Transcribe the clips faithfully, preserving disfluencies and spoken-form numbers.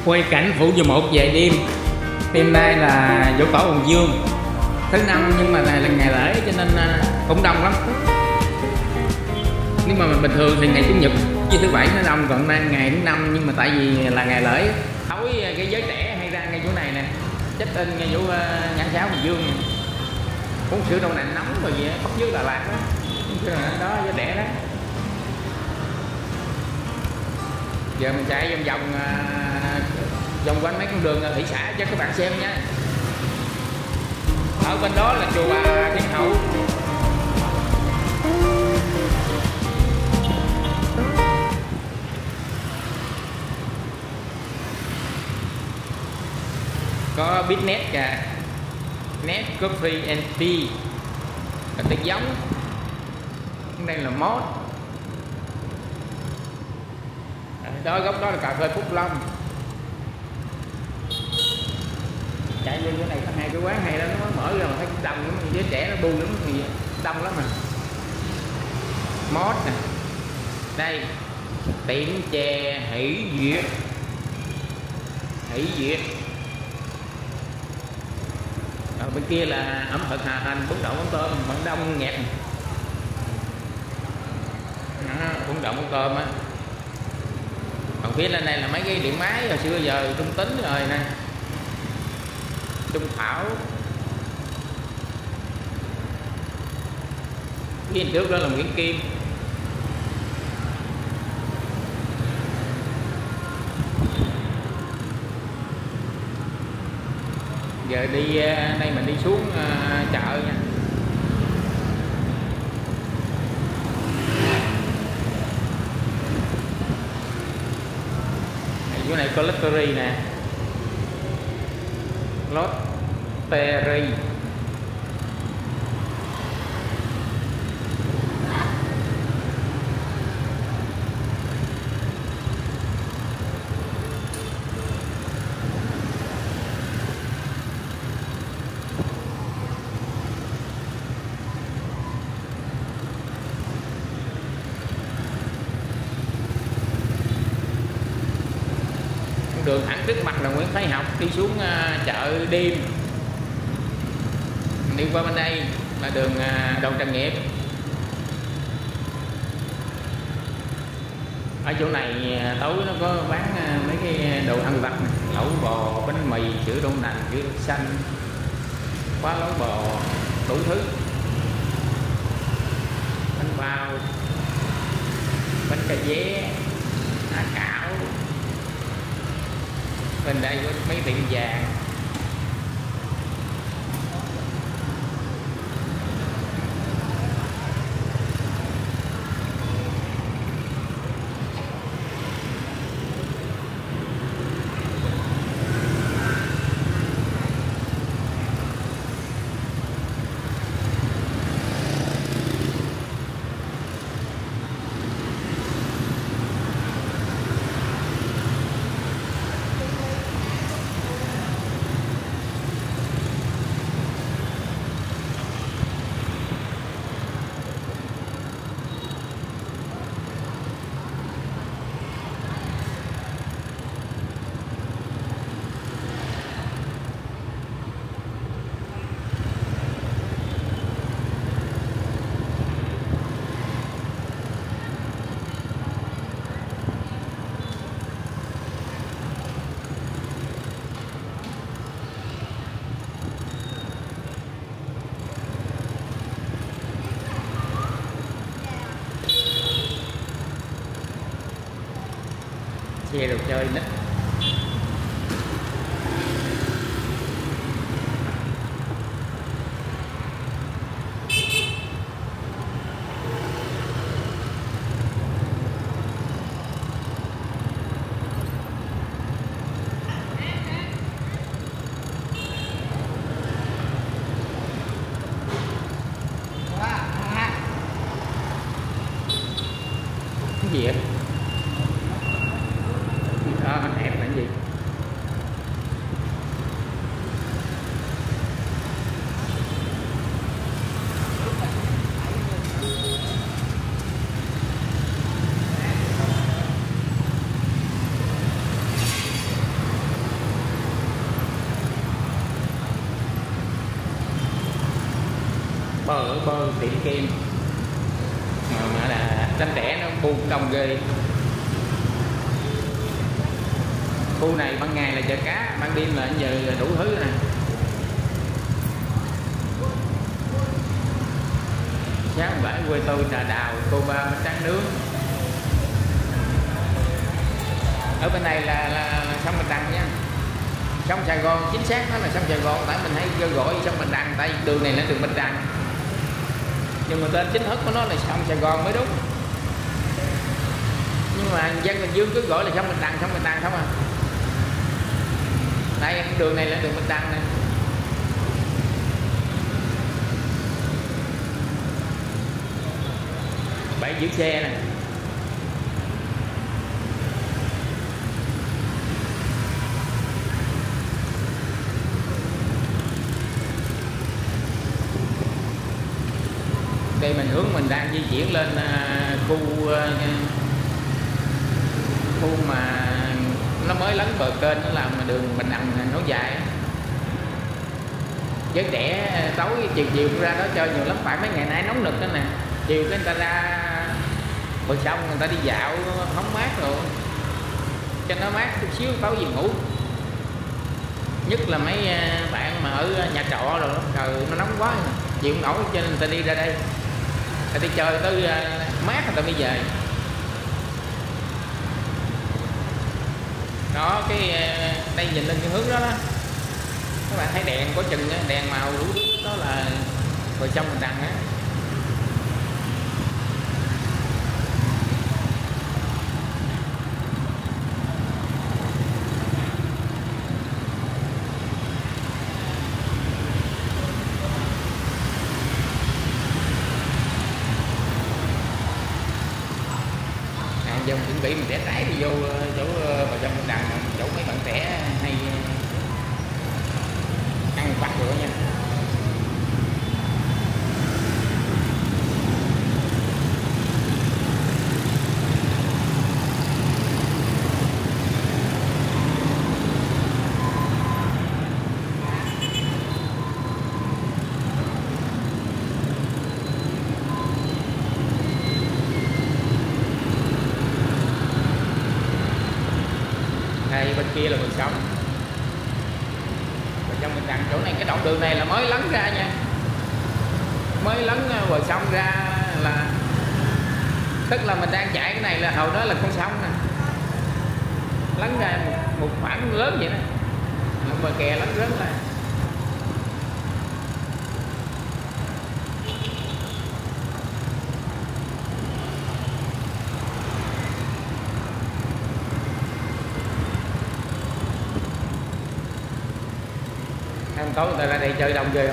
quay cảnh Phủ Dầu Một về đêm. Đêm nay là Dỗ Tổ Hùng Vương thứ năm, nhưng mà này là ngày lễ cho nên cũng đông lắm. Nhưng mà bình thường thì ngày Chủ nhật với thứ bảy nó đông, còn nay ngày thứ năm, nhưng mà tại vì là ngày lễ tối cái giới trẻ hay ra ngay chỗ này nè, check in ngay chỗ nhãn Sáo Hùng Vương này. Uống sữa đậu nành nóng rồi vậy, bắt dưới Đà Lạt đó, sữa đậu nành đó giới trẻ đó. Giờ mình chạy vòng vòng vòng quanh mấy con đường thị xã cho các bạn xem nha. Ở bên đó là chùa Bà Thiên Hậu. Có business kìa, Net Coffee and Tea là tiếng giống. Đây là mốt. Đó góc đó là cà phê Phúc Long. Chạy vô chỗ này có hai cái quán hay đó, nó mở ra mà thấy đông lắm, giới trẻ nó bu lắm thì đông lắm mà. Mốt nè. Đây tiệm chè Hỷ Duyệt. Hỷ Duyệt. Ở bên kia là ẩm thực Hà Thành, bún đậu mắm tôm, vẫn đông nghẹt. Đó, bún đậu mắm tôm á. Còn phía lên đây là mấy cái điện máy hồi xưa giờ Trung Tính rồi nè, Trung Thảo. Phía trước đó là Nguyễn Kim. Giờ đi đây mình đi xuống uh, chợ nha. Chỗ này có lottery nè, lottery. Đường thẳng trước mặt là Nguyễn Thái Học, đi xuống uh, chợ đêm. Đi qua bên đây là đường uh, Đồn Trần Nghiệp. Ở chỗ này uh, tối nó có bán uh, mấy cái đồ ăn vặt, lẩu bò, bánh mì, sữa đậu nành, sữa xanh, khóa lẩu bò, đủ thứ, bánh bao, bánh cà vé, à, cảo. Bên đây có mấy tiệm vàng. Xe đồ chơi nít. Cái gì vậy? Đó, anh hẹp là cái gì? có tiệm kem mà, mà là đánh đẻ nó buôn công ghê. Khu này ban ngày là chợ cá, ban đêm là giờ đủ thứ nè. Sáng bảy quê tôi trà đào, cô ba bánh tráng nướng. Ở bên này là, là, là sông Bạch Đằng nha, sông Sài Gòn, chính xác nó là sông Sài Gòn, tại mình hay kêu gọi sông Bạch Đằng, tại đường này là đường Bạch Đằng, nhưng mà tên chính thức của nó là sông Sài Gòn mới đúng. Nhưng mà dân Bình Dương cứ gọi là sông Bạch Đằng, sông Bạch Đằng không à. Đây đường này là đường Bạch Đằng nè. Bãi giữ xe nè. Đây mình hướng mình đang di chuyển lên uh, khu uh, khu mà nó mới lấn bờ kênh, nó làm đường Bạch Đằng nối dài. Giới trẻ tối chiều chiều ra đó chơi nhiều lắm, phải mấy ngày nay nóng nực đó nè. Chiều cái người ta ra bờ sông người ta đi dạo hóng mát rồi, cho nó mát chút xíu tối về ngủ. Nhất là mấy bạn mà ở nhà trọ rồi đó, trời nó nóng quá chịu không nổi, cho nên người ta đi ra đây, người ta đi chơi tới mát người ta mới về. Đó, cái đây nhìn lên cái hướng đó đó, các bạn thấy đèn có chừng đèn màu đủ thứ, đó là bờ sông Bạch Đằng á. Dân chuẩn bị mình rẽ trái đi vô chỗ bờ sông Bạch Đằng, chỗ mấy bạn trẻ hay ăn vặt rồi nha. Đây bên kia là bờ sông, bờ sông Bạch Đằng. Chỗ này cái đoạn đường này là mới lấn ra nha, mới lấn bờ sông ra, là tức là mình đang chạy cái này là hồi đó là con sông nè, lấn ra một, một khoảng lớn vậy đó, bờ kè lấn lớn ra. Hôm tối người ta ra đây chơi đông ghê không?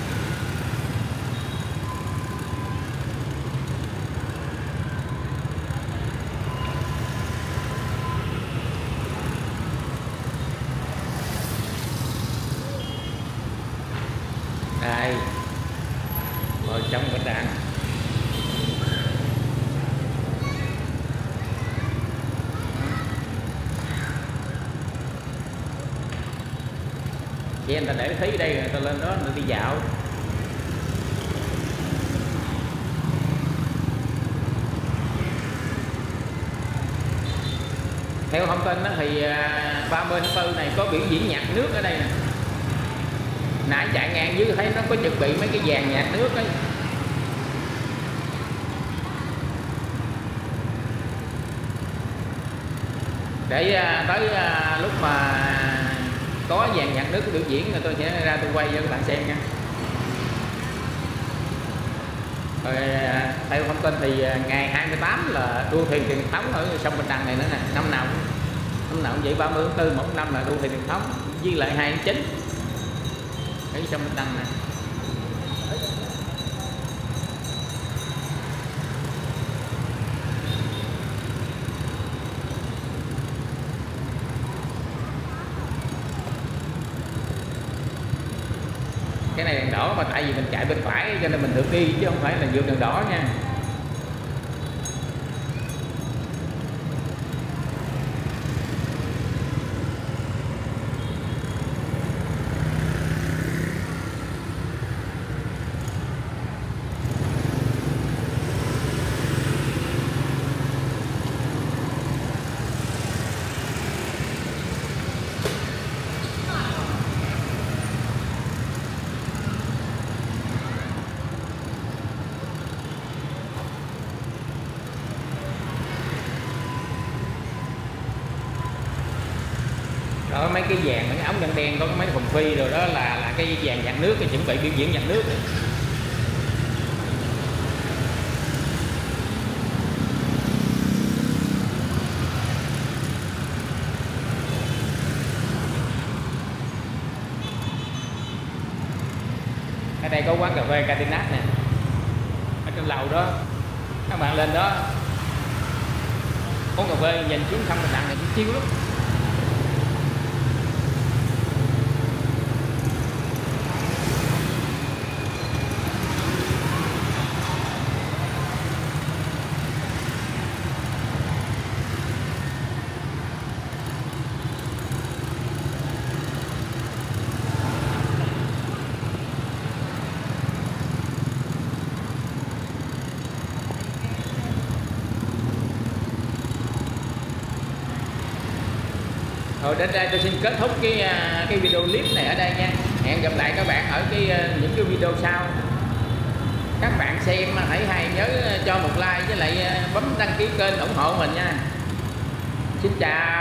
Đây bờ sông Bạch Đằng. Vậy người ta để thấy đây, người ta lên đó người ta đi dạo. Theo thông tin đó thì ba mươi tháng tư này có biểu diễn nhạc nước ở đây nè. Nãy chạy ngang dưới thấy nó có chuẩn bị mấy cái dàn nhạc nước ấy. Để tới lúc mà có dàn nhạc nước biểu diễn rồi tôi sẽ ra tôi quay cho các bạn xem nha. Rồi theo thông tin thì ngày hai mươi tám là đua thuyền truyền thống ở sông Bạch Đằng này nữa nè, năm nào năm nào cũng vậy, ba mươi tháng tư mỗi năm là đua thuyền truyền thống, với lại hai tháng chín ở sông Bạch Đằng này. Cái này đèn đỏ mà tại vì mình chạy bên phải cho nên mình được đi chứ không phải là vượt đèn đỏ nha. Ở mấy cái vàng, mấy cái ống đen đen có mấy thùng phi rồi đó là là cái vàng dạt nước, cái chuẩn bị biểu diễn dạt nước. Ở đây có quán cà phê Catinat nè, ở trên lầu đó, các bạn lên đó uống cà phê nhìn xuống sông Đà Nẵng này chiêu lắm. Rồi đến đây tôi xin kết thúc cái cái video clip này ở đây nha. Hẹn gặp lại các bạn ở cái những cái video sau. Các bạn xem thấy hay nhớ cho một like với lại bấm đăng ký kênh ủng hộ mình nha. Xin chào.